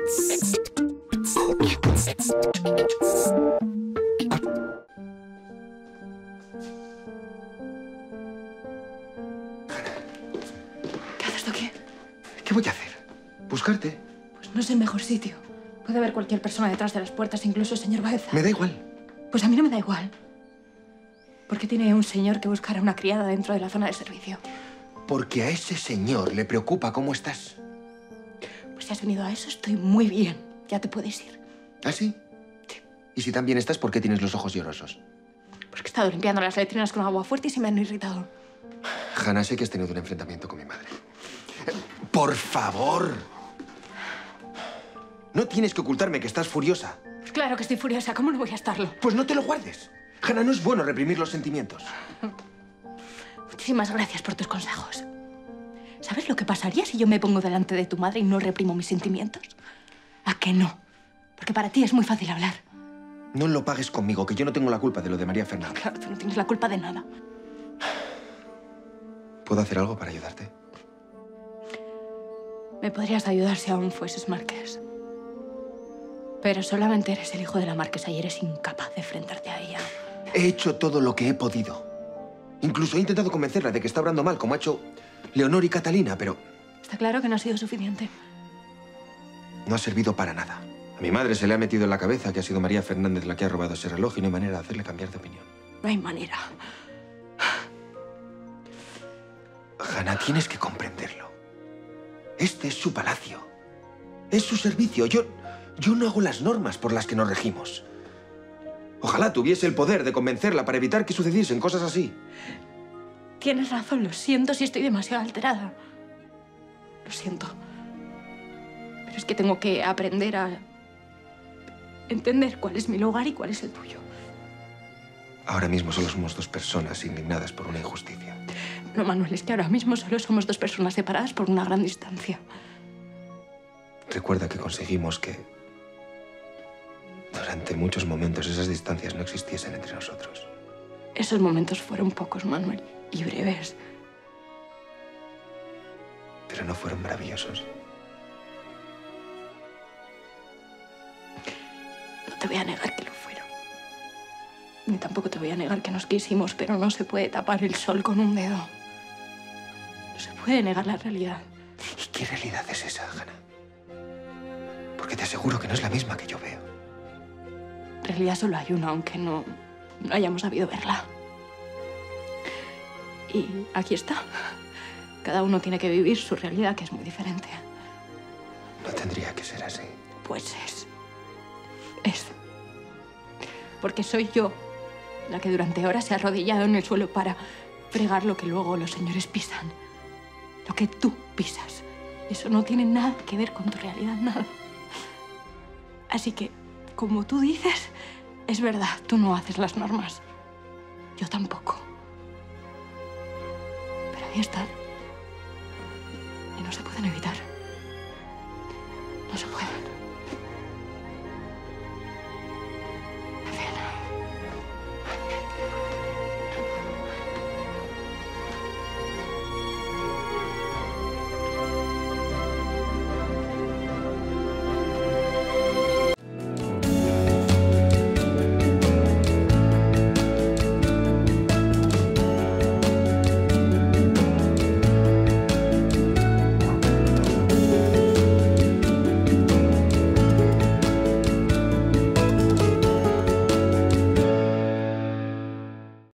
¿Qué haces tú aquí? ¿Qué voy a hacer? ¿Buscarte? Pues no es el mejor sitio. Puede haber cualquier persona detrás de las puertas, incluso el señor Baeza. Me da igual. Pues a mí no me da igual. ¿Por qué tiene un señor que buscar a una criada dentro de la zona de servicio? Porque a ese señor le preocupa cómo estás. Pues si has venido a eso, estoy muy bien. Ya te puedes ir. ¿Ah, sí? Sí. Y si tan bien estás, ¿por qué tienes los ojos llorosos? Porque he estado limpiando las letrinas con agua fuerte y se me han irritado. Hannah, sé que has tenido un enfrentamiento con mi madre. ¡Por favor! No tienes que ocultarme que estás furiosa. Claro que estoy furiosa. ¿Cómo no voy a estarlo? Pues no te lo guardes. Hannah, no es bueno reprimir los sentimientos. Muchísimas gracias por tus consejos. ¿Sabes lo que pasaría si yo me pongo delante de tu madre y no reprimo mis sentimientos? ¿A que no? Porque para ti es muy fácil hablar. No lo pagues conmigo, que yo no tengo la culpa de lo de María Fernanda. Claro, tú no tienes la culpa de nada. ¿Puedo hacer algo para ayudarte? Me podrías ayudar si aún fueses marqués. Pero solamente eres el hijo de la marquesa y eres incapaz de enfrentarte a ella. He hecho todo lo que he podido. Incluso he intentado convencerla de que está obrando mal, como ha hecho Leonor y Catalina, pero Está claro que no ha sido suficiente. no ha servido para nada. A mi madre se le ha metido en la cabeza que ha sido María Fernández la que ha robado ese reloj y no hay manera de hacerle cambiar de opinión. No hay manera. Hannah, tienes que comprenderlo. Este es su palacio. Es su servicio. Yo no hago las normas por las que nos regimos. Ojalá tuviese el poder de convencerla para evitar que sucediesen cosas así. Tienes razón, lo siento si estoy demasiado alterada. Lo siento. Pero es que tengo que aprender a entender cuál es mi lugar y cuál es el tuyo. Ahora mismo solo somos dos personas indignadas por una injusticia. No, Manuel, es que ahora mismo solo somos dos personas separadas por una gran distancia. Recuerda que conseguimos que durante muchos momentos esas distancias no existiesen entre nosotros. Esos momentos fueron pocos, Manuel, y breves. Pero no fueron maravillosos. No te voy a negar que lo fueron. Ni tampoco te voy a negar que nos quisimos, pero no se puede tapar el sol con un dedo. No se puede negar la realidad. ¿Y qué realidad es esa, Hannah? Porque te aseguro que no es la misma que yo veo. En realidad solo hay una, aunque no hayamos sabido verla. Y aquí está. Cada uno tiene que vivir su realidad, que es muy diferente. No tendría que ser así. Pues es. Es. Porque soy yo la que durante horas se ha arrodillado en el suelo para fregar lo que luego los señores pisan. Lo que tú pisas. Eso no tiene nada que ver con tu realidad, nada. Así que, como tú dices, es verdad, tú no haces las normas. Yo tampoco. Pero ahí están. Y no se pueden evitar. No se pueden.